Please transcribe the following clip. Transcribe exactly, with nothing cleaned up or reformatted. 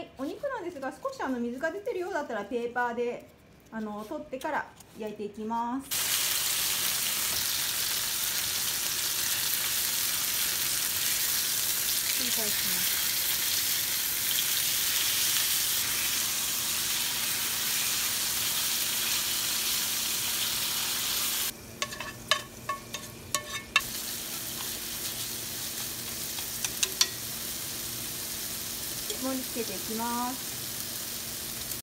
、お肉なんですが、少しあの水が出てるようだったらペーパーであの取ってから焼いていきます。繰り返します。盛り付けていきます。